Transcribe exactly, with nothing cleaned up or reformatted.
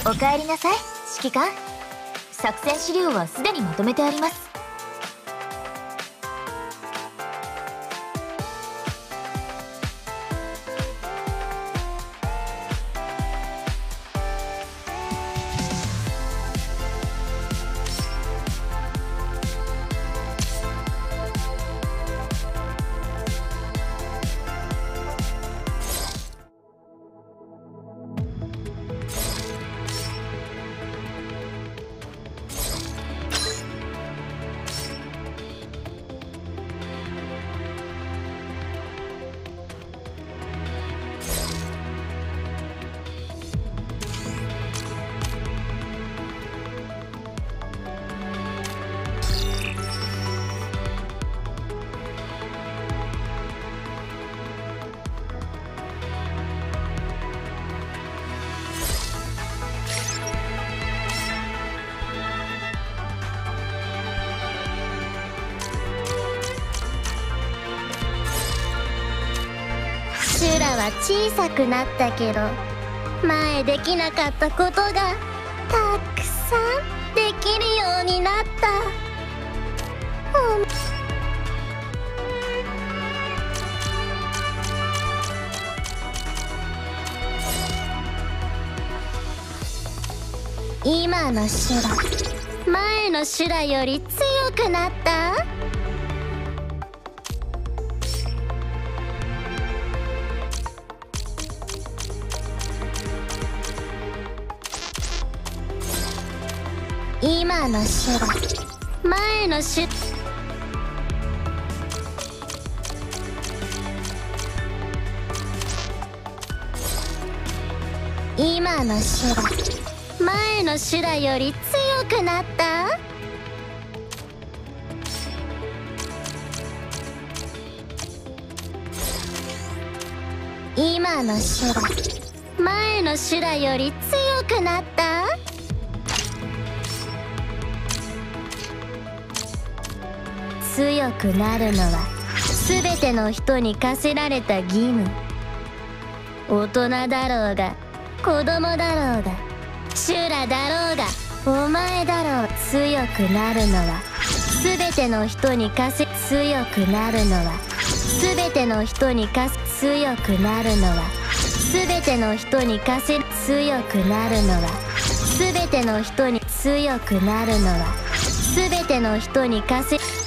おかえりなさい、指揮官。作戦資料はすでにまとめてあります。 シュラは小さくなったけど、前できなかったことがたくさんできるようになった。今のシュラ、前のシュラより強くなった？今のシュラ、前のシュ今のシュラ、前のシュラより強くなった？今のシュラ、前のシュラより強くなった？強くなるのは全ての人に課せられた義務。大人だろうが子供だろうがシュラだろうがお前だろう。強くなるのは全ての人に課せ強くなるのは全ての人に課せ強くなるのは全ての人に課せ強くなるのは全ての人に強くなるのは全ての人に課せ